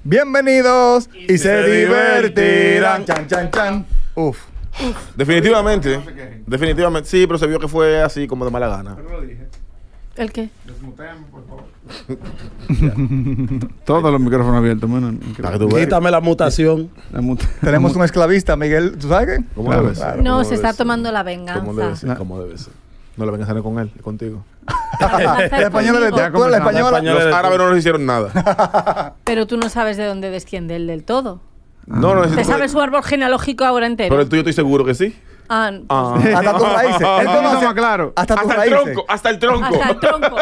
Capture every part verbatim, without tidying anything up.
Bienvenidos y, y se, se divertirán. divertirán. Chan, chan, chan. Uf. Uf. Definitivamente. Definitivamente. Sí, pero se vio que fue así como de mala gana. Pero lo dije. ¿El qué? Desmutéame, por favor. Todos los micrófonos abiertos, bueno. Quítame la mutación. La muta Tenemos un esclavista, Miguel. ¿Tú sabes qué? ¿Cómo Claro. debe ser? No, ¿Cómo se debe está ser? tomando la ¿Cómo debe venganza. ser? ¿Cómo debe ser? No le vengas a hacer con él, es contigo. La española de- española tú eres la española. Los árabes no nos hicieron nada. Pero tú no sabes de dónde desciende él del todo. No, no ¿Te necesito. sabes su árbol genealógico ahora entero? Pero el tuyo estoy seguro que sí. Ah, pues Ah. Hasta tus raíces. Él Eso conoce más claro. hasta tus Hasta el raíces. tronco, hasta el tronco. hasta el tronco.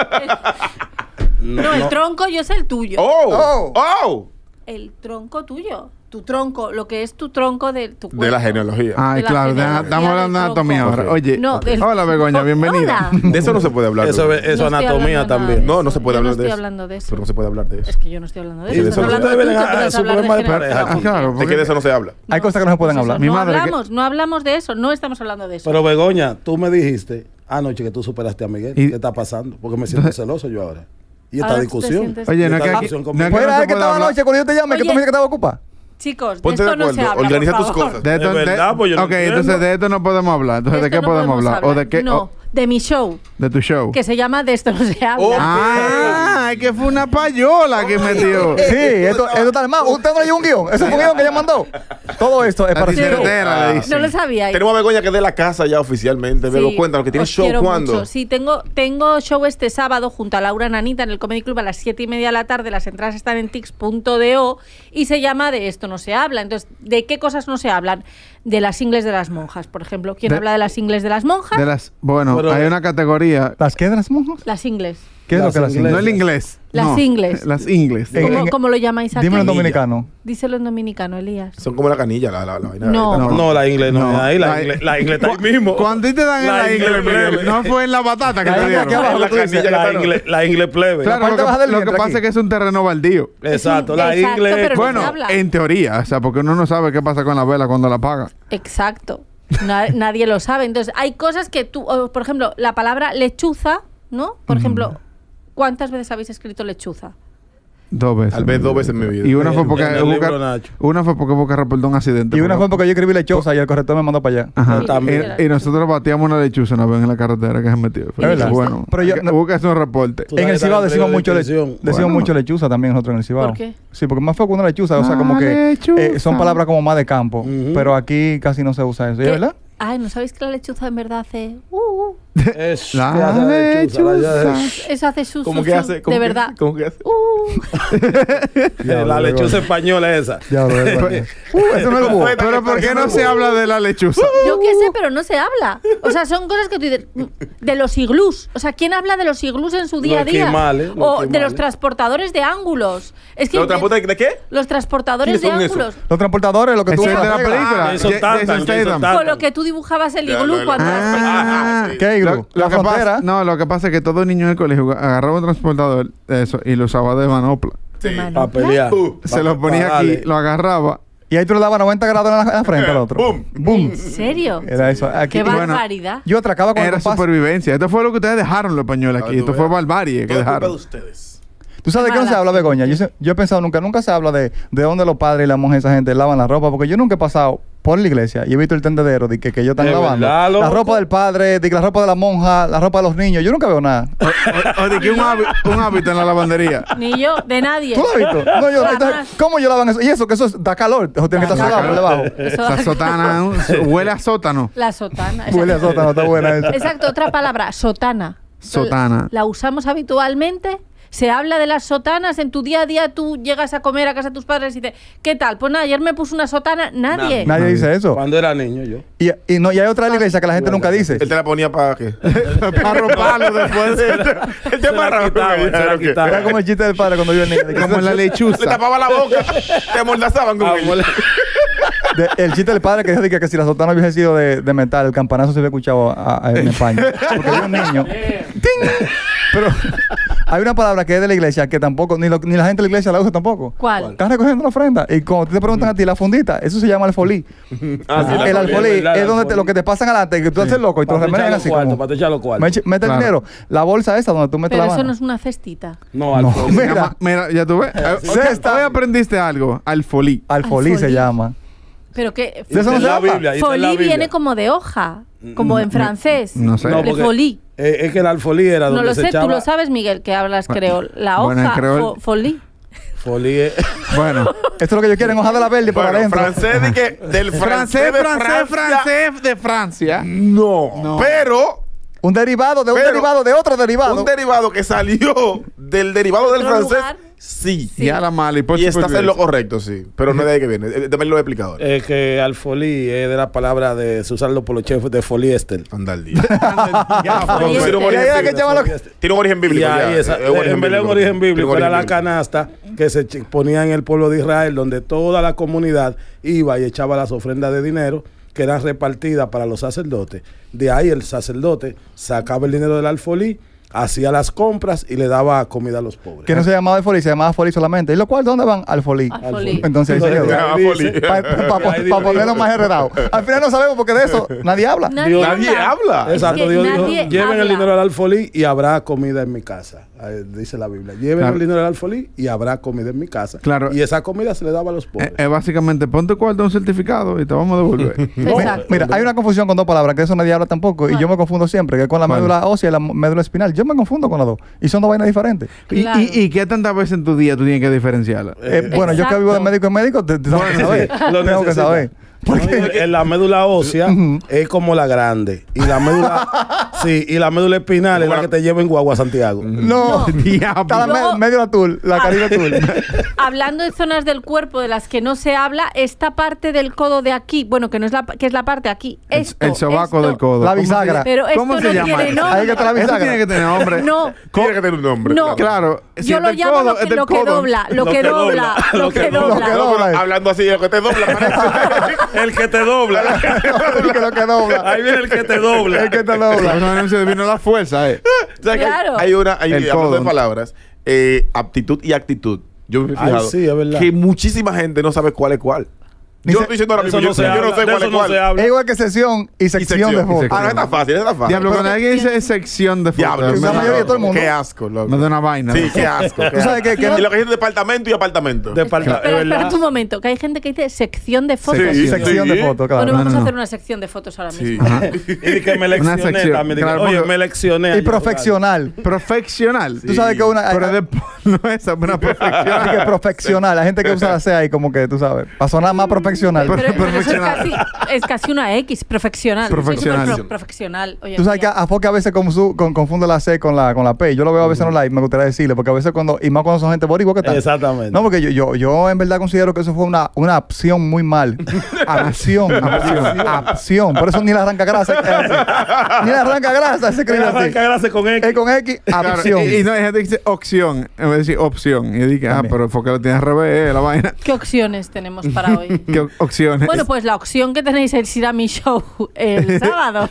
El- no, el tronco yo sé el tuyo. Oh, oh, El tronco tuyo. Tu tronco, lo que es tu tronco de tu cuerpo. de la genealogía. Ay, de la claro, genealogía estamos hablando de del anatomía tronco. ahora. Ok. Oye, No, del- hola Begoña, bienvenida. Hola. De eso no se puede hablar. Eso Rubén. es eso No estoy anatomía hablando nada también. de No, eso. no se puede Yo hablar no de estoy eso. hablando de eso. Pero no se puede hablar de eso. Es que yo no estoy hablando de Sí, eso. de Estás eso no hablando se tú, debe tú a puedes su hablar de problema de genealogía. pareja. Ah, claro, Es que porque de eso no se habla. Hay cosas que no se pueden Pues hablar. eso, Mi no madre que- hablamos, no hablamos de eso. No estamos hablando de eso. Pero Begoña, tú me dijiste anoche que tú superaste a Miguel. Y- ¿Qué está pasando? Porque me siento celoso yo ahora. Y esta Ahora te discusión. sientes- Oye, no es Esta que aquí, discusión no conmigo. es que ¿Fuera no de se que puede estaba hablar. anoche cuando yo te llamé que tú Oye. me dijiste que estaba ocupada? Chicos, de Ponte esto de no se acuerdo, habla. organiza por tus favor. cosas. De esto, De verdad, pues yo no ok, entiendo. entonces de esto no podemos hablar. Entonces, ¿de, esto qué no podemos hablar? ¿O de qué? No, o- de mi show, de tu show. que se llama De esto no se habla. Oh. Ah, es que fue una payola que metió. Sí, esto, esto está mal. ¿Usted no leyó un guión? ¿Eso fue un guión que ella mandó? Todo esto es La para tijerotera, hacer. le Ah. dicen. No lo sabía. Tenemos a Begoña que es de la casa ya oficialmente. Sí. Bego, cuéntanos que tiene Os show quiero cuándo. mucho. Sí, tengo, tengo show este sábado junto a Laura Nanita en el Comedy Club a las siete y media de la tarde. Las entradas están en tix punto do y se llama De esto no se habla. Entonces, ¿de qué cosas no se hablan? De las ingles de las monjas, por ejemplo. ¿Quién De- habla de las ingles de las monjas? De las, bueno, Pero- hay una categoría. ¿Las qué de las monjas? Las ingles. ¿Qué es lo Las que las inglesas. No el inglesas? inglés. Las no, ingles. Las ingles. En- ¿Cómo, en- cómo lo llamáis aquí? Dímelo en dominicano. Díselo en dominicano, Elías. Son como la canilla, la, la, la vaina. No. esta. No, la inglés no, No, es ahí. La, la- inglés, la inglés está ahí Cu- mismo. Cuando a ti te dan en La la inglés inglés, plebe. Miguel, no fue en la batata que La te inglés dieron. aquí abajo. la, tú dices, canilla, la, claro. inglés, la inglés plebe. Claro, parte lo baja que, del lo que vientre pasa aquí. es que es un terreno baldío. Exacto, Es un- la exacto, inglés. pero no Bueno, se habla. en teoría, o sea, porque uno no sabe qué pasa con la vela cuando la apaga. Exacto. Na- nadie lo sabe. Entonces, hay cosas que tú, o, por ejemplo, la palabra lechuza, ¿no? Por ejemplo, ¿cuántas veces habéis escrito lechuza? Dos veces. Tal vez dos veces en mi vida. Y una fue porque En el Boca, libro, Nacho. una fue porque Boca reportó un accidente. Y una fue porque yo escribí lechosa y el corrector me mandó para allá. Ajá. Sí, también. literal. Y, y nosotros batíamos una lechuza una vez en la carretera que se metió. Fue ¿Es verdad? bueno. Pero yo- Hay que- no- hubo que hacer un reporte. Tú En el sabes, Cibao está en decimos peligro de mucho, le- extinción. decimos Bueno. mucho lechuza también nosotros en el Cibao. ¿Por qué? Sí, porque más fue que una lechuza, o sea, La como que lechuza. eh, son palabras como más de campo, Ujú. pero aquí casi no se usa eso, ¿es ¿Qué? verdad? Ay, ¿no sabéis que la lechuza en verdad hace... Uh, uh. Es- La ¿qué hace la lechuza? La- lechuza. Eso hace su, ¿Cómo su, que su, hace? ¿Cómo de que- verdad. ¿Cómo que hace? Uh. La, la lechuza española esa. Ya, bro, es verdad. Uh, eso no es búho. Pero ¿por qué no se habla de la lechuza? Yo qué sé, pero no se habla. O sea, son cosas que tú dices... mm, De los iglús. O sea, ¿quién habla de los iglús en su día a Los día? esquimales, los O de esquimales. los transportadores de ángulos. Es que... ¿La otra puta de qué? Los transportadores de ¿Quiénes son ángulos. Los transportadores, lo que tú Ese es de la haces. película. Ah, Jason Ja- Statham, Jason Jason Statham. Statham. Con lo que tú dibujabas el Ya, iglú lo de la- cuando... eras pequeño. Ah, sí. ¿Qué, Iglu? Lo- La lo que pasa- frontera. no, lo que pasa es que todo niño en el colegio agarraba un transportador eso y lo usaba de manopla. Sí. Para pelear. Uh, Se lo ponía pa' aquí, darle. lo agarraba. Y ahí tú le dabas noventa grados en la, en la frente al otro. Boom. Boom. ¿En serio? Era eso. Aquí, Qué bueno, barbaridad. yo atracaba con el Era compás. supervivencia. Esto fue lo que ustedes dejaron los españoles aquí. Ah, Esto tú fue veas. barbarie que Todo es culpa de dejaron. ustedes. ¿Tú sabes de qué no se mala. habla, Begoña? Yo, sé- yo he pensado nunca, nunca se habla de, de dónde los padres y las monjas, esa gente lavan la ropa, porque yo nunca he pasado por la iglesia y he visto el tendedero de que, que ellos están ¿De lavando. verdad, La loco? ropa del padre, de que la ropa de la monja, la ropa de los niños. Yo nunca veo nada. O, o de que un, hábi- un hábito en la lavandería. Ni yo, de nadie. ¿Tú lo has visto? No, yo, Jamás. entonces, ¿cómo yo lavan eso? Y eso, que eso es- da calor. Eso tiene que estar Da sudado por debajo. Eso Esa da- sotana un- huele a sótano. La sotana. Huele a exacto. sótano, está buena esa. Exacto, otra palabra, sotana. Sotana. La usamos habitualmente. Se habla de las sotanas. En tu día a día tú llegas a comer a casa de tus padres y dices, ¿qué tal? Pues nada, ayer me puse una sotana. Nadie. Nadie dice eso. Cuando era niño yo. Y, y, no, y hay otra iglesia que la gente nunca dice. Él te la ponía para qué? Para roparlo después. Él te Se la amarraba quitaba, con ella, se la ¿o qué? quitaba. Era como el chiste del padre cuando yo era niño. de que- Como en la Le lechuza. tapaba la boca. Te amordazaban con Ah, él. mole- de- el chiste del padre que dijo que, que si la sotana hubiese sido de, de metal, el campanazo se hubiera escuchado a- a- en España. Porque había un niño. ¡Ting! Pero hay una palabra que es de la iglesia que tampoco, ni, lo- ni la gente de la iglesia la usa tampoco. ¿Cuál? Están recogiendo la ofrenda. Y cuando te preguntan a ti la fundita, eso se llama alfolí. Ah, sí, la el alfolí, alfolí es verdad, es el donde te- alfolí. lo que te pasan adelante, que tú haces loco y te lo Para te echar remedan los así cuartos, como... para te echar los cuartos. Mete mete el Claro. dinero. La bolsa esa donde tú metes Pero la eso mano. no es una cestita. No, No, alfolí. Se mira. llama- Mira, ya tú ves. Eh, Sí. ok, hoy aprendiste algo. Alfolí. Alfolí se Alfolí. llama. Pero que ¿De eso no Dice se la habla? Biblia, dice la folí Biblia. viene como de hoja, como en francés. no sé. No, Le porque- folí. Eh, es que el alfolí era No donde lo se sé, echaba... tú lo sabes, Miguel, que hablas creol. La Bueno, en hoja, creol- fo- folí. Folí es... Bueno. Esto es lo que ellos quieren, hoja de la verde por Bueno, adentro. francés de que del francés, Francés, de francés, Francia. francés de Francia. No, No. pero Un derivado de un Pero- derivado de otro derivado. un derivado que salió del derivado del ¿Otro francés, lugar? sí. Y a la mala. Y, por Y estás supuesto- en lo correcto, sí. Pero no es de ahí que viene. Eh, Deme los explicadores. Es que alfolí es de la palabra de... Se usarlo por los chefs de foliéster. Anda al día. Poliéster. Tiene un Y ahí origen era que bíblico. echaban lo- Tiene un origen Y bíblico. ahí ya. esa, Es un en verdad un origen Tiene bíblico un era la origen bíblico. canasta que se ch- ponía en el pueblo de Israel, donde toda la comunidad iba y echaba las ofrendas de dinero que eran repartidas para los sacerdotes. De ahí el sacerdote sacaba el dinero del alfolí, hacía las compras y le daba comida a los pobres. Que no se llamaba alfolí, se llamaba folí solamente. ¿Y los cuales dónde van? Alfolí. Alfolí. Entonces ahí se quedó. Ah, Ahí folí. dice- Para Ahí dice- ponerlo más enredado. Al final no sabemos porque de eso nadie habla. Nadie, Dios- Nadie habla. Exacto, Es que Dios dijo, nadie lleven el habla. dinero al alfolí y habrá comida en mi casa. Ahí dice la Biblia. Lleven Claro. el dinero al alfolí y habrá comida en mi casa. Claro. Y esa comida se le daba a los pobres. Es básicamente, ponte cuarto un certificado y te vamos a devolver. Exacto. Mira, hay una confusión con dos palabras, que eso nadie habla tampoco. Y yo me confundo siempre, que es con la ¿Cuál? médula ósea y la médula espinal. Yo me confundo con las dos. Y son dos vainas diferentes. Y, Claro. y, ¿Y qué tantas veces en tu día tú tienes que diferenciarla? Eh, bueno, yo que Exacto. vivo de médico en médico, te, te tengo que saber. Lo Tengo que necesita. saber. Porque No, en la médula ósea es como la grande. Y la médula, sí, y la médula espinal es la que te lleva en guagua a Santiago. no, Diablo. está la me- Luego- médula azul, la Caribe azul. Hablando de zonas del cuerpo de las que no se habla, esta parte del codo de aquí, bueno, que no es la que es la parte de aquí, El, esto, el sobaco esto, del codo. La ¿Cómo se bisagra. llama? Pero esto ¿Cómo no se llama tiene eso? nombre. Ahí que está la Eso bisagra. tiene que tener nombre. No, Tiene que tener un nombre. No. Claro. si yo es lo del llamo codo, lo es que, del lo que codo. dobla, lo, Lo que que dobla, dobla, lo lo que que dobla. dobla. No, pero Dobla. hablando así, lo que te dobla, parece. El que te dobla. que lo que dobla. Ahí viene el que te dobla. El que te Por dobla. eso no se vino la fuerza, eh. O sea, que hay- Claro. hay una, hay, El hablando codo. de palabras, eh, aptitud y actitud. Yo me he Ay, fijado sí, es verdad. que muchísima gente no sabe cuál es cuál. Ni Yo se- estoy diciendo ahora Eso mismo, no yo, se yo habla, no sé de cuál eso es no cuál. se habla. Es igual que sección y Y sección de fotos. Ah, no está fácil, está fácil. Diablo, cuando alguien sección. dice sección de fotos, Diablo, me la da- mayoría de todo el mundo. Qué asco, loco. me da una vaina. Sí, qué asco. Tú sabes que- que- Y lo que es departamento y apartamento. Departa- Espera, es verdad. espera un momento, que hay gente que dice sección de fotos. Sí, sección de fotos, claro. Bueno, No, vamos no, a no. hacer una sección de fotos ahora Sí. mismo. Y que me leccioné sección, también. Dije, claro, Oye, porque- me leccioné. Y ayer, profesional. Profesional. Tú sabes que una... Pero de, no es una Hay profesional. que profesional. Hay gente que usa la C ahí como que, tú sabes, para sonar más profesional. Pero, pero eso es Profesional. casi, es casi una X, profesional. Soy Profesional. súper pro- profesional. hoy en Tú sabes que día. a Foque a veces confu- con- confunde la C con la, con la P. Yo lo veo a veces en los live, me gustaría decirle, porque a veces cuando, y más cuando son gente boricua, ¿qué tal? Exactamente. No, porque yo, yo, yo en verdad considero que eso fue una, una opción muy mal. Acción, acción, acción. Por eso ni la arranca grasa. es así. Ni la arranca grasa se escribe así. Arranca grasa con X. Es con X, Claro, acción. y, y no hay gente que dice opción en vez de decir opción. Y yo dije, ah, También. pero fue que lo tiene al revés, eh, la vaina. ¿Qué opciones tenemos para hoy? ¿Qué op- opciones? Bueno, pues la opción que tenéis es ir a mi show el sábado.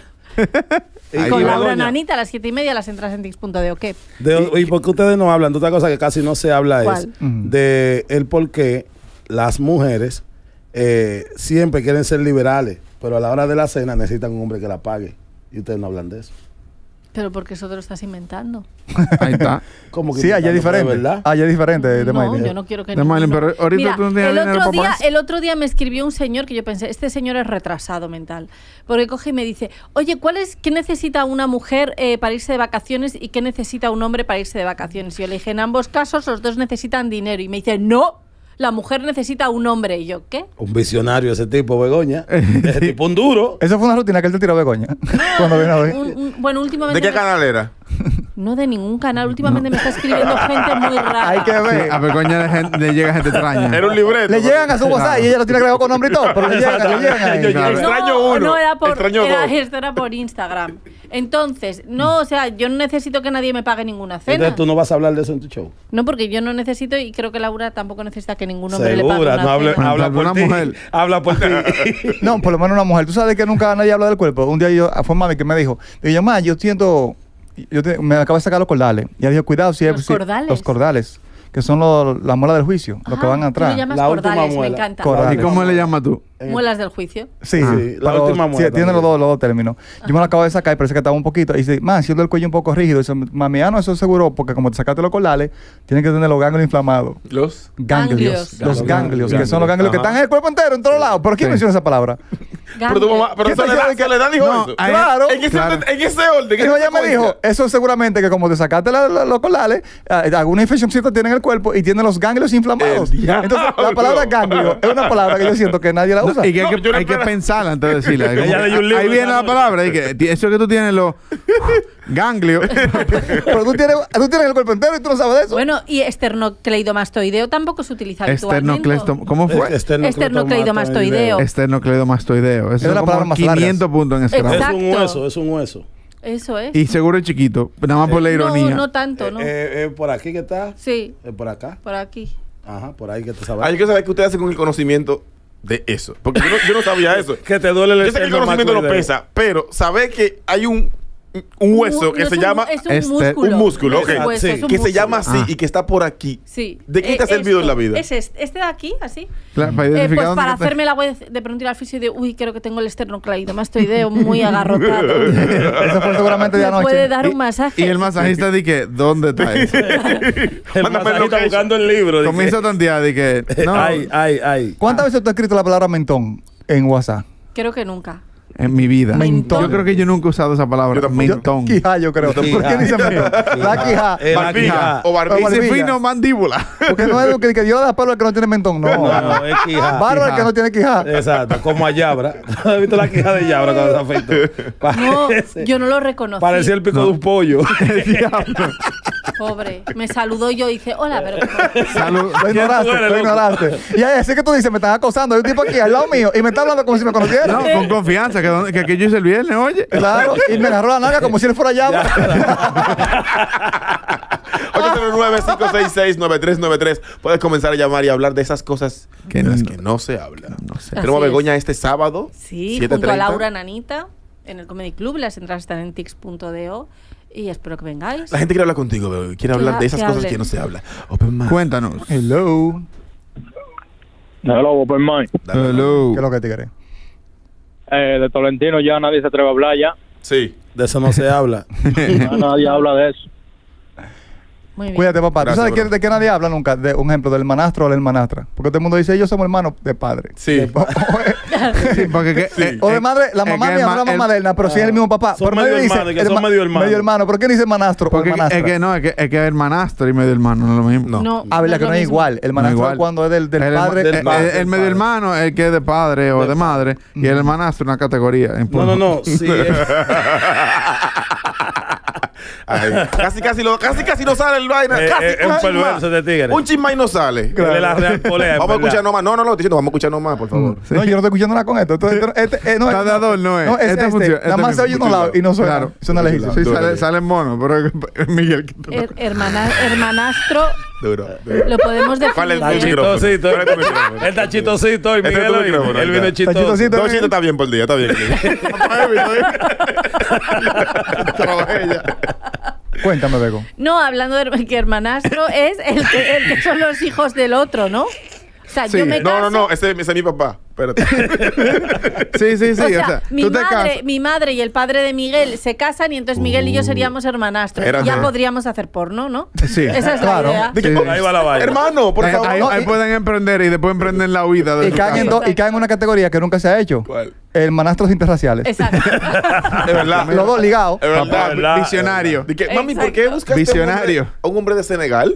Y- con y Laura Begoña, Nanita a las siete y media, las entradas en tix punto de o qué. de- ¿Y por qué ustedes no hablan de otra cosa que casi no se habla? Es ¿Cuál? Ujú. de el por qué las mujeres eh, siempre quieren ser liberales, pero a la hora de la cena necesitan un hombre que la pague. Y ustedes no hablan de eso. Pero porque eso te lo estás inventando. Ahí está. ¿Cómo que Sí, allá es intentando, diferente. ¿verdad? Allá es diferente de no, Maylin. yo no quiero que De Maylin, ninguno- pero ahorita Mira, tú no tienes el dinero otro para día, pagar. el otro día me escribió un señor que yo pensé, este señor es retrasado mental, porque coge y me dice, oye, ¿cuál es, qué necesita una mujer eh, para irse de vacaciones y qué necesita un hombre para irse de vacaciones? Y yo le dije, en ambos casos los dos necesitan dinero. Y me dice, no, la mujer necesita un hombre. Y yo, ¿qué? Un visionario ese tipo, Begoña. Ese tipo un duro. Esa fue una rutina que él te tiró Begoña. Cuando vino a ver. Un- un- bueno, últimamente... ¿De qué me- canal era? No de ningún canal. Últimamente me está escribiendo gente muy rara. Hay que Sí, ver. a Begoña le, gen- le llega gente extraña. Era un libreto. Le llegan a su WhatsApp y ella lo tiene agregado con nombre y todo, pero le llegan, le llegan ahí. Yo- Claro. Extraño no, uno, no era por extraño era, dos. esto era por Instagram. Entonces, no, o sea, yo no necesito que nadie me pague ninguna cena. Entonces tú no vas a hablar de eso en tu show. No, porque yo no necesito y creo que Laura tampoco necesita que ningún hombre le pague Segura, una no hable, cena. habla por Una ti. mujer. Habla por ti. No, por lo menos una mujer. Tú sabes que nunca nadie habla del cuerpo. Un día yo, fue mami que me dijo, digo yo, ma, yo siento, yo te- me acabo de sacar los cordales. Y ella dijo, cuidado, si ¿Los es, si- cordales? los cordales, que son los, las muelas del juicio, los que Ah, van tú atrás. lo llamas La última cordales, me muela. encanta. Cordales. ¿Y cómo le llamas tú? Muelas del juicio. Sí, Sí, la pero última sí, muela tiene los también. dos, los dos términos. Yo me lo acabo de sacar y parece que estaba un poquito. Y dice, man, siendo el cuello un poco rígido. Dice, mami, ah, no, eso seguro, porque como te sacaste los cordales, tienes que tener los ganglios inflamados. Los. Ganglios. Ganglios. Los ganglios, que Ganglios. son los ganglios que Ajá. están en el cuerpo entero, en todos lados. ¿Pero quién Sí. menciona esa palabra? Pero tu mamá, pero ¿Qué te Soledad, quiere que- Soledad dijo No, eso. ahí- Claro. En ese, Claro. en ese orden. en Dijo, esa ella me secuencia. dijo, eso seguramente que como te sacaste la- la- los cordales, eh, alguna infeccióncita tiene en el cuerpo y tiene los ganglios inflamados. El diablo. Entonces, la palabra ganglio es una palabra que yo siento que nadie la usa. Y que hay, No, que, yo no hay que espero- pensarla antes de decirla. Como Ella que, leyó un libro ahí viene esa la noche. palabra. Y que, ti- eso que tú tienes los ganglios. Pero tú tienes, tú tienes el cuerpo entero y tú no sabes de eso. Bueno, y esternocleidomastoideo tampoco se utiliza habitualmente. Esternocleidomastoideo. ¿Cómo fue? Esternocleidomastoideo. Esternocleidomastoideo. Eso Es son la palabra como más larga. quinientos puntos en Scrabble. Es Exacto. un hueso, es un hueso. Eso es. Y seguro es chiquito. Nada más por la ironía. No, no tanto, ¿no? Eh, eh, eh, por aquí que está. Sí, Eh, por acá. por aquí. Ajá, por ahí que te sabes. Hay que saber qué ustedes hacen con el conocimiento de eso. Porque yo no, yo no sabía eso. Que te duele el Yo sé que el conocimiento no esternocleidomastoideo. pesa, pero saber que hay un, un hueso No, que no se es un- llama. es un este- músculo. un músculo, Es un ok. hueso, Sí, es un que se músculo. llama así Ah. y que está por aquí. Sí. ¿De qué te ha Eh, servido en esto. la vida? Es este, este de aquí, así. Claro, para Eh, identificar pues dónde para está- hacerme la web de pronto ir al fisio y de, uy, creo que tengo el esternocleidomastoideo muy agarrotado. Eso fue seguramente de ¿Me anoche. puede dar Y- un masaje? Y el masajista dice que, ¿dónde está eso? El Mándame masajista location. buscando el libro. dice, Comienza a tantear y que, no, Ay, ay, ay. ¿Cuántas veces tú has escrito la palabra mentón en WhatsApp? Creo que nunca. en mi vida. Mentón. Yo creo que yo nunca he usado esa palabra. Yo tampoco. Mentón. Quijá, yo creo. ¿Por qué dice mentón? La quijá. Eh, la Barbilla quijá. o barbilla. O Ese barbilla. fino mandíbula. Porque no es que, que Dios le da palo al que no tiene mentón. No. No, no, es quijá. Bárbaro al que no tiene quijá. Exacto, como a Yabra. ¿Has visto la quija de Yabra cuando se afeitó? No, Parece- yo no lo reconocí. Parecía el pico de un pollo. Pobre. Me saludó y yo dije, hola, pero... Salud. Lo ignoraste, tú eres, lo loco? ignoraste. Y ahí así que tú dices, me están acosando. Hay un tipo aquí al lado mío y me está hablando como si me conociera. No, con confianza, que, donde- que aquí yo hice el viernes, oye. Claro, y me agarró la nalga como si él fuera allá. ocho cero nueve, cinco seis seis, nueve tres nueve tres. Puedes comenzar a llamar y hablar de esas cosas Que de las no- que no se habla. No sé. Tenemos a Así es. Begoña este sábado. Sí, siete junto a treinta. Laura Nanita, en el Comedy Club. Las entradas están en tix punto do y espero que vengáis. La gente quiere hablar contigo, Bego. Quiere Que hablar ha- de esas que cosas hable. que no se habla. Open mic. Cuéntanos. Hello. Hello, Open Mind. Dale, Hello. ¿Qué es lo que te quiere? Eh, de Tolentino ya nadie se atreve a hablar ya. Sí. De eso no se habla. Ya nadie habla de eso. Muy bien. Cuídate, papá. Gracias, ¿Tú sabes bro. que, de qué nadie habla nunca? De un ejemplo, del manastro o la hermanastra. Porque todo el mundo dice, ellos somos hermanos de padre. Sí. O, Sí, porque que- eh, o de eh, madre, la es mamá que mía el no es la ma- mamá el- de Elna, pero sí es el mismo papá. Son Pero nadie medio dice hermanos, que son herma- medio hermanos. Medio hermano. ¿Por qué no dice manastro o Porque es hermanastra? que no, es que, es que hermanastro y medio hermano no es lo mismo. No. No, Ah, ¿verdad que lo no es mismo. igual? El No manastro igual. es cuando es del, del el, padre. el- del padre, el- el del medio padre. hermano es el que es de padre o de madre. Y el hermanastro una categoría. en No, no, no. Sí, es- Ay, casi, casi, lo, casi, casi no sale el vaina. Eh, Casi, eh, es un un chin perverso más. de tigre. Un chisma y no sale. el de la Real Polea. Vamos a escuchar nomás. No, no, no, estoy diciendo, vamos a escuchar nomás, por favor. No, yo no estoy escuchando nada con esto. Esto- esto- este- eh, no, Está de adorno, ¿eh? No, es Este este. funciona, Nada este más se oye mismo. uno lado y no suena. Claro. Suena lejísimo. Sí, Duro, sale, duro. sale mono, pero es Miguel. que te- Her- hermana- hermanastro, Duro, duro. lo podemos ¿Cuál es definir. el Está micrófono? chistosito. ¿Cuál es tu micrófono? Él está chistosito. Y Este es Miguel tu hoy, micrófono, él viene ya. chistoso. chistosito. Dos chistes está bien por día, está bien. Trabajé ya. Cuéntame, Bego. No, hablando de her- que hermanastro es el que, el que son los hijos del otro, ¿no? O sea, Sí. yo me No, caso... no, no, ese, ese es mi papá. Espérate. Sí, sí, sí. o O sea, sea, mi, tú te casas. madre, mi madre y el padre de Miguel se casan y entonces Miguel y yo seríamos hermanastros. Era- Y ya Ajá. podríamos hacer porno, ¿no? Sí. Esa es Claro. la idea. ¿De qué Sí, po- sí. Ahí va la vaina. Hermano, por Ahí, favor. ahí- No, ahí y- pueden emprender y después emprenden la huida de Y su caen, en casa. do- y caen en una categoría que nunca se ha hecho. ¿Cuál? Hermanastros interraciales. Exacto. De verdad. Los dos ligados. Es verdad. Papá, verdad, visionario. De que, mami, ¿por qué Exacto. buscaste Visionario. A, un hombre, a un hombre de Senegal?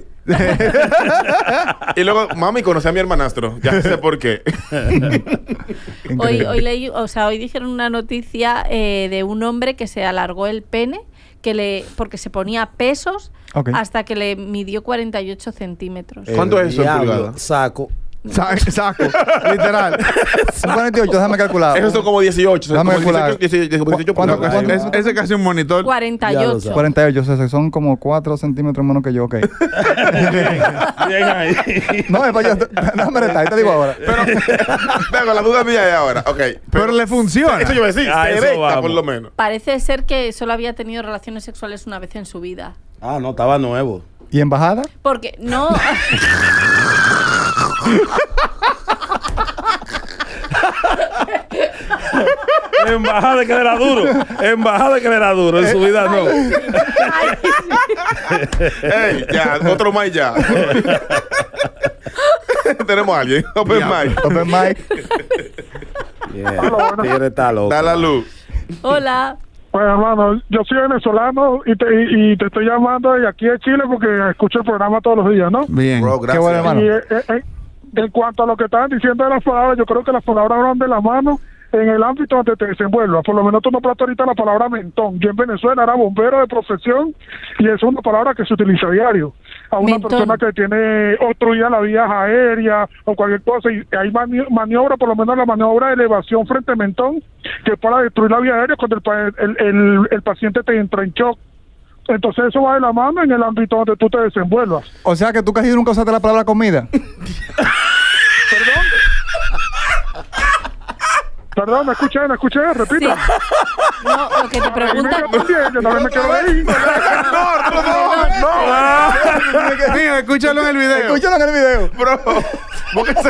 Y luego, mami, conocí a mi hermanastro. Ya sé por qué. Hoy, Increíble. hoy leí, o sea, hoy dijeron una noticia eh, de un hombre que se alargó el pene que le, porque se ponía pesos Ok. hasta que le midió cuarenta y ocho centímetros. ¿Cuánto es eso en Diablo, pulgadas? Saco. Sa- saco, literal. Son cuarenta y ocho, déjame calcular. Esos son como dieciocho. Déjame como calcular. dieciocho, dieciocho, dieciocho ¿Cuánto- pulgadas. cuánto- Es- Ese es casi un monitor. cuarenta y Ya lo ocho. sabes. cuarenta y ocho, o sea, son como cuatro centímetros menos que yo, ok. Bien ahí. No, es para yo. Déjame retar, te digo ahora. Venga, la duda mía es ahora. Ok. Pero le funciona. Eso yo iba a decir. Ah, se eso erecta, vamos. por lo menos. Parece ser que solo había tenido relaciones sexuales una vez en su vida. Ah, no, estaba nuevo. ¿Y embajada? Porque no. Embajada de que era duro. Embajada de que era duro. En su vida no. Ey, ya, otro más ya. Tenemos a alguien. Open mic. Open mic. Yeah. Tigre está loco. Da la luz. Hola. Pues hermano, yo soy venezolano y te, y, y te estoy llamando de aquí de Chile porque escucho el programa todos los días, ¿no? Bien. Bro, gracias. Qué bueno, hermano. Y eh, eh, en cuanto a lo que estaban diciendo de las palabras, yo creo que las palabras van de la mano en el ámbito donde te desenvuelvas. Por lo menos tú no plato ahorita la palabra mentón. Yo en Venezuela era bombero de profesión y es una palabra que se utiliza a diario. A una Mentón. persona que tiene obstruida la vía aérea o cualquier cosa y hay mani- maniobra, por lo menos la maniobra de elevación frente a mentón, que es para destruir la vía aérea cuando el, pa- el, el, el paciente te entra en shock. Entonces eso va de la mano en el ámbito donde tú te desenvuelvas. O sea que tú casi nunca usaste la palabra comida. ¿Perdón? Perdón, me escuché, me escuché, Sí. repita. No, lo que te preguntan. Yo también, yo también me quedo ahí. No, no, no, no. Mira, escúchalo en el video. Escúchalo en el video. Bro, ¿por qué se-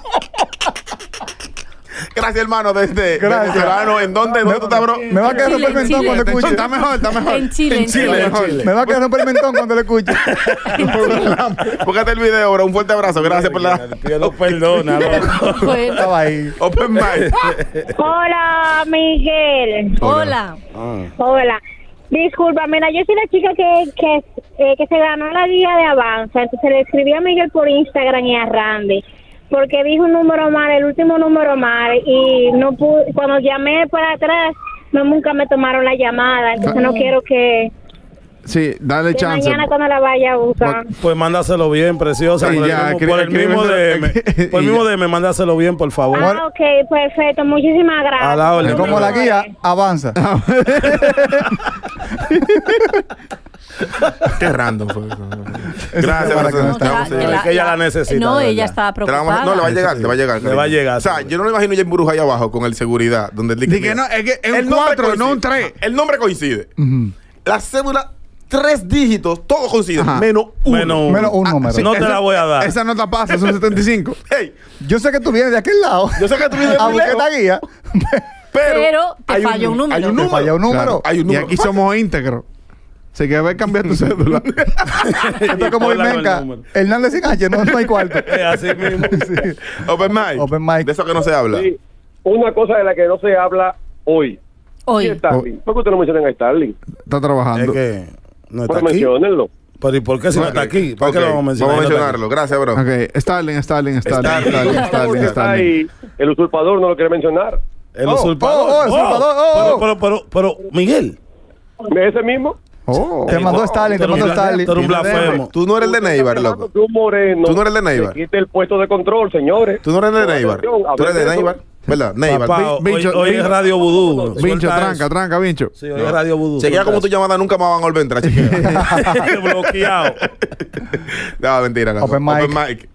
Gracias, hermano, desde Gracias. venezolano. ¿En dónde? ¿Dónde tú estás, bro? Me va a quedar Chile, romper el mentón Chile. cuando Está escuche. está mejor, está mejor. En Chile, en Chile. En Chile. Me va a quedar romper el mentón cuando lo escuche. Búscate el video, bro. Un fuerte abrazo. Gracias por la... Pido perdona, loco. Bueno, Estaba ahí. Open mic. Hola, Miguel. hola. Hola. Disculpa, mira, yo soy la chica que que, eh, que se ganó la guía de Avanza. Entonces le escribí a Miguel por Instagram y a Randy. Porque dijo un número mal, el último número mal. Y no pude, cuando llamé para atrás, no nunca me tomaron la llamada. Entonces no quiero que, Sí, dale que chance. mañana cuando la vaya a usar. Pues mándaselo bien, preciosa. Ay, Por el ya, mismo, escri- por el mismo D M. escríbeme. Por el Y mismo ya. D M, mándaselo bien, por favor. Ah, ok, perfecto. Muchísimas gracias. A la orden. Como la guía, avanza. Qué random fue eso. Gracias, para que no gracias. está. Vamos a La- seguir. Es que ella la necesita, No, de ella verdad. estaba Te la vamos a- preocupada. No, le va a llegar, le va a llegar. Le va a llegar, O sea, sí. yo no me imagino ya en Bruja ahí abajo con el seguridad, donde el Di que no, es que es un El nombre cuatro, no un coincide. tres. El nombre coincide. Ujú. La cédula, tres dígitos, todo coincide. Ajá. Menos uno. Menos uno. Menos un Ah, número. sí, No te esa- la voy a dar. Esa no te pasa, son setenta y cinco. Hey, Yo sé que tú vienes de aquel lado. yo sé que tú vienes a muy buscar lejos, esta guía. pero, Pero te hay falla un número. Hay un Te número. falla un número. Claro. Hay un Y número. aquí somos íntegros. Se que va a cambiar tu cédula. Esto es como Hola, con el Imenca. número. Hernández sin H, no, no hay cuarto. Es así mismo. Sí. Open mic. Open mic. De eso que no se habla. Sí, una cosa de la que no se habla hoy. ¿Y Hoy. Starling? ¿Por qué ustedes no mencionan a Starling? Está Es trabajando. que no está Pues aquí. menciónenlo. Pero ¿y por qué si no está aquí? ¿Por qué Ok, lo vamos a mencionar? Vamos a No está mencionarlo. Gracias, bro. Ok, Starling, Starling, Starling, Starling. Starling, Starling, Está Starling. ahí, el usurpador no lo quiere mencionar. aquí? El Oh, usurpador. oh, oh, usurpador, oh, Pero, pero, pero, pero, Miguel. ¿Ese mismo? Oh. Te mandó Stalin, te Tú eres mandó un bla- Stalin. tú eres un blasfemo. Tú no eres el de Neighbor, loco. Que un moreno Tú no eres de Neighbor. le quite el puesto de control, señores. Tú no eres de Con Neighbor. atención, Tú eres de hablen de Neighbor. ¿Verdad? Neighbor. Papá, Vi- hoy, Vincho, hoy Vincho. es Radio Vudú. Vincho, Suelta tranca, eso. tranca, Vincho. Sí, hoy es Radio Vudú. Chequea como tu suelta llamada nunca más van a volver a entrar. Chequea. eso. Bloqueado. No, mentira. no. Open mic. Open mic.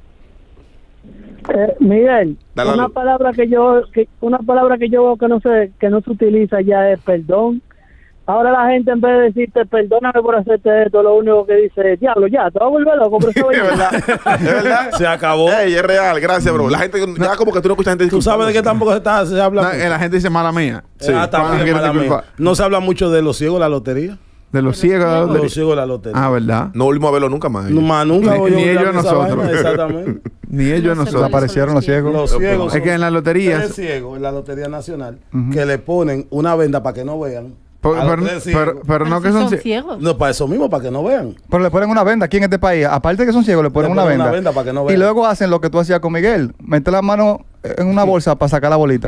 Eh, Miguel, Dale la una luz. palabra que yo que, una palabra que yo veo que no se que no se utiliza ya es perdón. Ahora la gente en vez de decirte perdóname por hacerte esto, lo único que dice diablo ya, te vas a volver loco por eso. Es verdad. Es verdad. Se acabó. Ey, es real. Gracias, bro. La gente, ya como que tú no escuchas gente Tú sabes de qué tampoco se, está, se habla. No, mucho? eh, la gente dice mala mía. Ah, también, Cuando quiere mala mía. disculpar. No se habla mucho de los ciegos de la lotería. De los ciegos. de la De lotería. los ciegos de la lotería. Ah, ¿verdad? No volvimos a verlo nunca más. No, más nunca Ni- voy a ni oír ellos a esa nosotros. vaina, exactamente. Ni ellos No sé nosotros. cuáles Aparecieron los ciegos. Los ciegos. Es que en la lotería. Tres ciegos en la Lotería Nacional que le ponen una venda para que no vean. Pero, A los pero, tres ciegos. pero- pero no Pero que si son son ciegos. ciegos. No, para eso mismo, para que no vean. Pero le ponen una venda aquí en este país. Aparte de que son ciegos, le ponen, Le una, ponen venda. una venda para que no Y vean. luego hacen lo que tú hacías con Miguel. Mete la mano en una bolsa para sacar la bolita.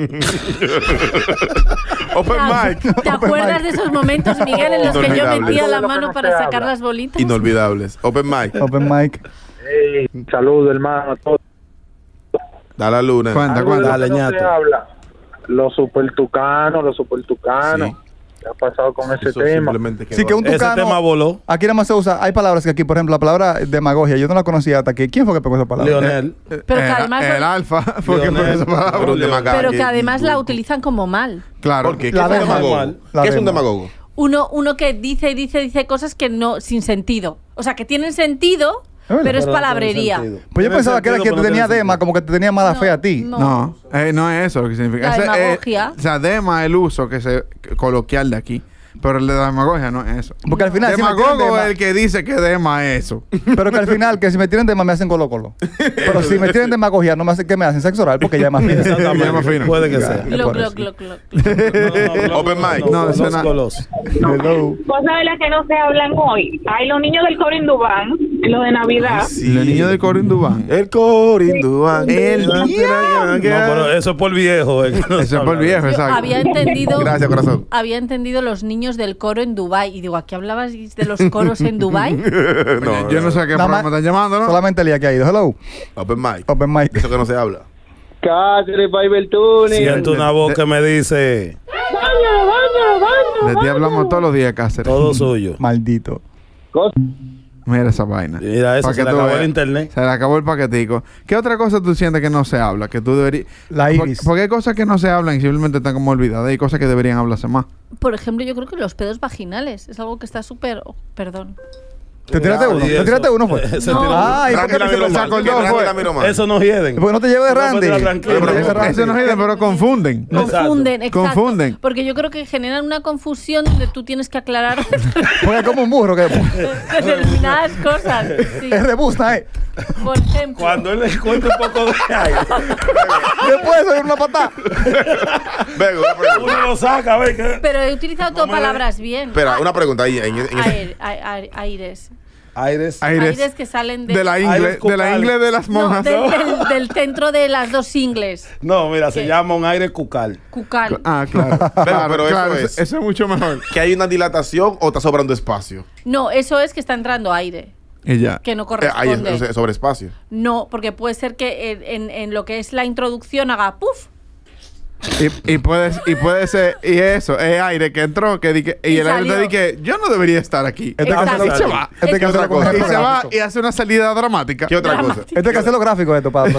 Open mic. ¿Te acuerdas de esos momentos, Miguel, en los que yo Inolvidable. metía la Algo de lo que mano no para se sacar habla. las bolitas? Inolvidables. Open mic. Open mic. Hey, saludos, hermano, a todos. Da la luna. Cuenta, Algo cuenta. de lo que no se habla. Los supertucanos, los supertucanos. Sí. ¿Qué ha pasado con ese Eso tema? simplemente quedó Sí, que un Ese tucano. tema voló. Aquí nada más se usa. Hay palabras que aquí, por ejemplo, la palabra demagogia, yo no la conocía hasta aquí. ¿Quién fue que pegó esa palabra? Leonel. Pero que Eh, además el lo- alfa, porque Leonel. por esa palabra. Pero un demagogo. pero que además la utilizan como mal. Claro. ¿Por qué? ¿Qué La es un dema. demagogo? La ¿Qué es un dema. demagogo? Uno, uno que dice y dice, dice cosas que no, sin sentido. O sea, que tienen sentido, verdad. pero es Pero no tiene palabrería. sentido. Pues yo Tiene pensaba que era sentido, que pero tú no tenías tiene dema, sentido. como que te tenía mala No, fe a ti. no. No, eh, no es eso lo que significa. La Ese, eh, demagogia. o sea, dema es el uso que se que- coloquial de aquí. Pero el de demagogia no es eso. Porque al final, si me tienen Demagogo dema- es el que dice que dema es eso. Pero que al final, que si me tienen dema me hacen colo colo. Pero si me tienen demagogia, no me hacen, ¿qué me hacen? Sexo oral, porque ya es más fino. Exactamente. Ya más fino. Puede que Ya. sea. Glock, por glock, eso. glock, glock. No, no, Open mic. No, los suena- colos. Hello. Cosas de las que no se hablan hoy. Hay los niños del coro Indubán, los de Navidad. El niño de Corín Dubán. El Corindúan. El No, pero eso es por viejo. eh, que no se Ese es por habla. viejo, Yo exacto. había entendido, Gracias, corazón. había entendido los niños del coro en Dubái. Y digo, ¿aquí hablabas de los coros en Dubái? Oye, yo no sé a qué Nada programa más- están llamando, ¿no? Solamente el día que ha ido. Hello. Open mic. Open mic. De eso que no se habla. Cáceres, Paibel Tuning. Siento una voz que me dice De ti hablamos todos los días, Cáceres. todo suyo. Maldito. Mira esa vaina. Mira eso, Pa' se que le tú acabó veas. el internet. Se le acabó el paquetico. ¿Qué otra cosa tú sientes que no se habla? Que tú deberías... La Por- iris. Porque hay cosas que no se hablan y simplemente están como olvidadas. Hay cosas que deberían hablarse más. Por ejemplo, yo creo que los pedos vaginales es algo que está súper... oh, perdón. ¿Te tiraste uno? Y ¿Te eso- tiraste uno, fue? Se No. tiró. Ah, ¿y por Randy qué la te miró se mal. acordó, Randy fue? la miró mal. Eso no hieden. Porque no te lleves de No, Randy. pues, tranquilo. No te lleves de Randy. Eso no es, pero confunden. Confunden, exacto. Confunden. Porque yo creo que generan una confusión donde tú tienes que aclarar Porque es como un burro que determinadas cosas. Sí. es rebusna, ¿eh? Por ejemplo, Cuando él le cuenta un poco de aire, Después de una patada. Venga, una pregunta. uno lo saca, a ver qué. pero he utilizado todas No me- palabras bien. Espera, una pregunta ahí. En, en ese- Aire, ai- ai- aires. Aires. Aires. Aires que salen de, De la ingle, Aires de la cucales. ingle de las No, monjas. del, del- del centro de las dos ingles. No, mira, se ¿Qué? llama un aire cucal. Cucal. Ah, claro. claro, pero eso claro, es- Eso es mucho mejor. ¿Que hay una dilatación o está sobrando espacio? No, eso es que está entrando aire, Y ya. que no Eh, ahí corresponde. es, o sea, sobre espacio. No, porque puede ser que en, en- en lo que es la introducción haga puff. Y, y, puedes, y puede ser, y eso, es aire que entró, que, di que- y, Y el aire te salió. di que yo no debería estar aquí. Este Exacto. que hacerlo- Y se va. Este que hacerlo con cosa? Y ejemplo se va gráfico. y hace una salida dramática. ¿Qué otra cosa? Dramático. Este que hacerlo gráfico esto para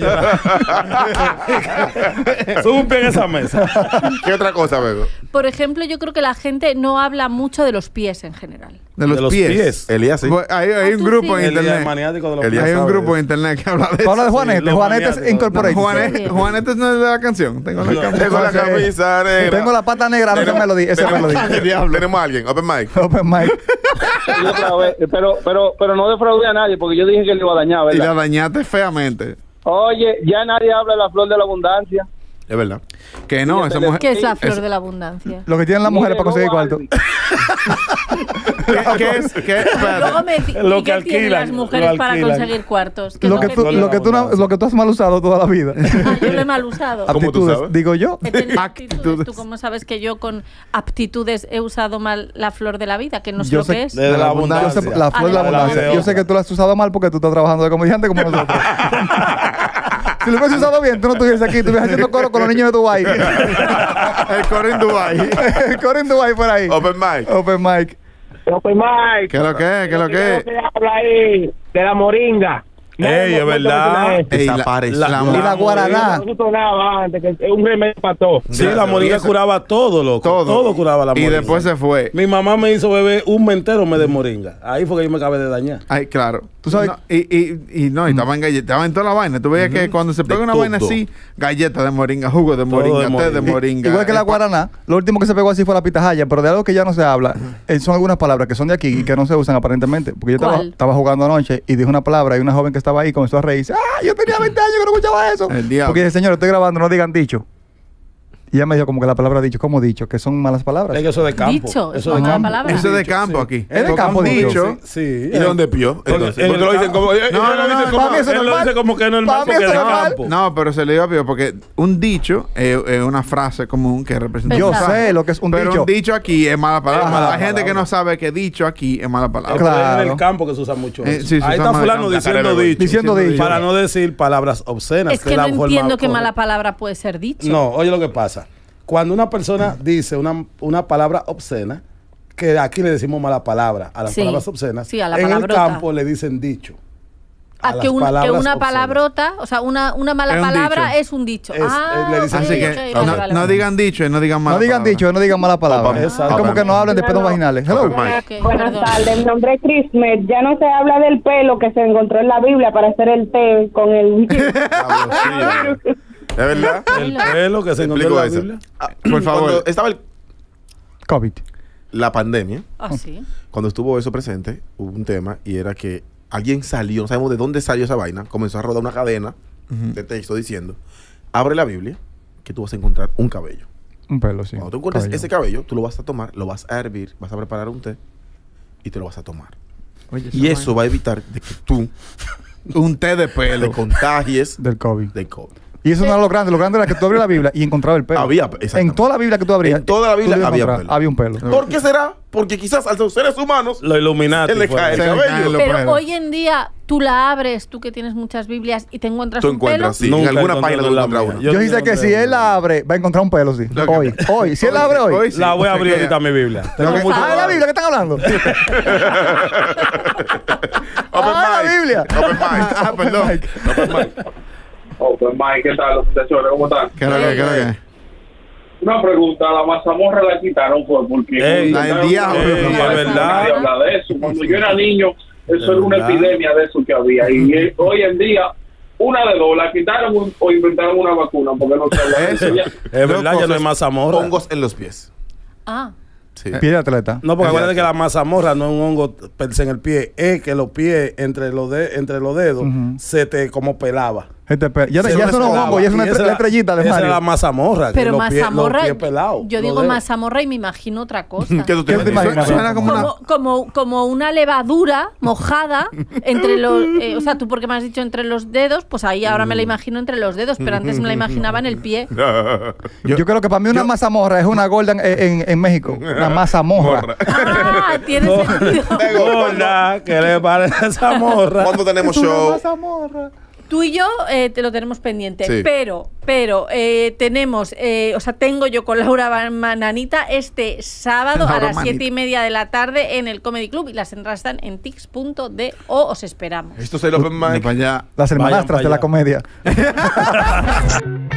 Sube un pie en esa mesa. ¿Qué otra cosa, Bego? Por ejemplo, yo creo que la gente no habla mucho de los pies en general. De los, De los pies. pies. Elías, sí. Pues hay, hay Ah, un tú grupo sí. en El día internet. maniático de los Elías Hay un sabe grupo de en internet que habla de Tú eso. hablas de Juanetes. los Juanetes maniáticos. Incorporation. Juanes, Juanetes no es de la canción. Tengo la camisa. Tengo la camisa negra. Tengo la pata negra, no ese melodía. Ese Tenemos- melodía. Tenemos a alguien. Open mic. Open mic. Y otra vez, pero, pero, pero no defraudé a nadie porque yo dije que le iba a dañar, Y la ¿verdad? dañaste feamente. Oye, ya nadie habla de la flor de la abundancia. Es verdad. Que no, esa mujer. ¿Qué es la flor es- de la abundancia? Lo que tienen las mujeres para conseguir cuarto. ¿Qué, qué es? ¿Qué? Espérate. Luego me di- Lo ¿y que qué tienen alquilan, las mujeres lo para alquilan. conseguir cuartos? ¿Qué Lo es que, tú, flor de lo, la que tú, no- abundancia. lo que tú has mal usado toda la vida. Ah, yo lo he mal usado. ¿Cómo tú Aptitudes, sabes? digo yo. He tenido Actitudes. aptitudes. ¿Tú cómo sabes que yo con aptitudes he usado mal la flor de la vida? Que no sé Yo lo sé- que es. De la Yo abundancia. sé la flor de la Ah, de la abundancia. vida. Yo sé que tú lo has usado mal porque tú estás trabajando de comediante como nosotros. Si lo hubieses usado bien, tú no estuvieses aquí. Tú estuvieses haciendo coro con los niños de Dubái. El coro en Dubái. El coro en Dubái por ahí. Open mic. Open mic. Open mic. ¿Qué es lo que es? ¿Qué es lo que es? habla ahí de la moringa. Ey, es verdad. Ey, la- Desapareció. la- Y la guaraná. No sonaba antes, que es un remedio para todo. Sí, la moringa Eso. curaba todo, loco. Todo. Todo, curaba la Y moringa. después se fue. Mi mamá me hizo beber un mentero me de moringa. Ahí fue que yo me acabé de dañar. Ay, claro. Tú sabes- No, y, y, y no, y estaba en galleta, estaba en toda la vaina. Tú veías que cuando se pega una todo. vaina así, galletas de moringa, jugo de moringa, de té de moringa. moringa. Igual que la eh, guaraná, lo último que se pegó así fue la pitahaya, pero de algo que ya no se habla, eh, son algunas palabras que son de aquí y que no se usan aparentemente. Porque yo estaba, ¿Cuál? estaba jugando anoche y dije una palabra y una joven que estaba ahí comenzó a reírse. ¡Ah! Yo tenía veinte años que no escuchaba eso. El diablo. Porque dije, señor, estoy grabando, no digan dicho. Y ella me dijo como que la palabra dicho, como dicho, que son malas palabras. Es que eso de campo. Dicho, eso es de una campo. palabra. Eso es de Dicho, campo sí. aquí. Es de campo, dicho. dicho. Sí. sí. ¿Y dónde pió? Entonces, en porque el lo dicen campo. como. eh, No, ellos no, lo dicen no, como- para mí eso Él es lo normal. dice como que es normal Para mí porque eso es de es normal. campo. No, pero se le iba a pedir porque un dicho es, es una frase común que representa. Yo Exacto. sé lo que es un pero dicho. un dicho aquí es mala palabra. Es mala Hay gente palabra. que no sabe que dicho aquí es mala palabra. Claro. Claro. En el campo que se usa mucho. Eh, eso. sí, se Ahí usa está más de fulano campo. diciendo Diciendo dicho. Diciendo dicho. Para no decir palabras obscenas. Es que la no forma entiendo qué correcta. mala palabra puede ser dicho. No, oye lo que pasa. Cuando una persona dice una, una palabra obscena, que aquí le decimos mala palabra a las Sí. palabras obscenas, Sí, a la en el palabrota. campo le dicen dicho. a Ah, las que, un- que palabras una obscenas. palabrota, o sea, una, una mala Es un palabra dicho. es un dicho. Es- ah, eh, le dicen ok, Así dicho. que ok, no, vale, vale, no vale. digan dicho y no digan mala No digan palabra. dicho, no digan malas palabras. Exacto. Es como que no hablen de pedos No, no. vaginales. Hello. Open mic. Ok, Buenas perdón. tardes, mi nombre es Crismet. Ya no se habla del pelo que se encontró en la Biblia para hacer el té con el... Diablo, sí, ¿es verdad? El pelo que se encontró en Explico la eso. Biblia. Ah, Por favor. Cuando estaba el- COVID. la pandemia, Ah, sí. cuando estuvo eso presente, hubo un tema y era que alguien salió, no sabemos de dónde salió esa vaina, comenzó a rodar una cadena de texto diciendo, abre la Biblia, que tú vas a encontrar un cabello. Un pelo, sí. Cuando tú encuentres Cabello. ese cabello, tú lo vas a tomar, lo vas a hervir, vas a preparar un té y te lo vas a tomar. Oye, Y esa eso va a evitar de que tú vaina. Un té de te pelo. contagies Del COVID. de COVID. Y eso no era lo grande. Lo grande era que tú abrías la Biblia y encontrabas el pelo. Había, exactamente. En toda la Biblia que tú abrías. En toda la Biblia tú ibas a había encontrar- pelo. Había un pelo. ¿Por qué será? Porque quizás a los seres humanos Los Illuminati. se le fue. cae el Se le caen cabello. los- Pero pelos. hoy en día tú la abres, tú que tienes muchas Biblias y te encuentras Tú un pelo. encuentras, sí. En Nunca alguna encontré página tú en la encuentras mía. uno. Yo, sí sé que encontré si él una. la abre, va a encontrar un pelo, sí. Lo que- Hoy. Hoy. Si él la abre hoy. Hoy sí. La voy a Se abrir queda. ahorita mi Biblia. Tengo Lo que- mucho- Ah, es la Biblia que están hablando. Open Ah, la mic. Biblia. Open mic. Ah, perdón. Open mic. Oh, pues Mike, ¿qué tal los muchachos? ¿Cómo están? ¿Qué es lo que? ¿Qué es lo que? Una pregunta, la mazamorra la quitaron fue porque... Ey, la del diablo. Ey, es verdad. Nadie habla de eso. Cuando yo era niño, eso Es era una verdad. epidemia de eso que había. Y eh, hoy en día, una de dos, la quitaron un- o inventaron una vacuna, porque no se habla de eso ya. Es verdad, ya no hay mazamorra. Hongos en los pies. Ah, Sí. Pie de atleta. No, porque acuérdate que la mazamorra no es un hongo per se en el pie, es que los pies entre los, de, entre los dedos Ujú. se te como pelaba. Este pe- ya Se ya eso no es un pelaba. hongo, ya es una Y esa estre- era- estrellita de esa Mario. era la mazamorra. que pero los pies- mazamorra, los pies pelados, yo los digo dedos. mazamorra y me imagino otra cosa. ¿Qué tú te ¿Qué te imaginas? imaginas? Suena como una... Como, como, como una levadura mojada entre los... eh, o sea, tú porque me has dicho entre los dedos, pues ahí ahora me la imagino entre los dedos, pero antes me la imaginaba en el pie. Yo, creo que para mí una mazamorra es una golden en, en, en México. Una mazamorra. Morra. Ah, tiene sentido. Gorda, ¿qué le parece a esa morra? ¿Cuándo tenemos Una show? mazamorra. Tú y yo eh, te lo tenemos pendiente, Sí. pero, pero eh, tenemos, eh, o sea, tengo yo con Laura Mananita este sábado a Laura las Manita. siete y media de la tarde en el Comedy Club y las entradas están en tix punto do. Os esperamos. Esto es el Open De mic. para allá. Las Vayan hermanastras pa' de la allá. comedia.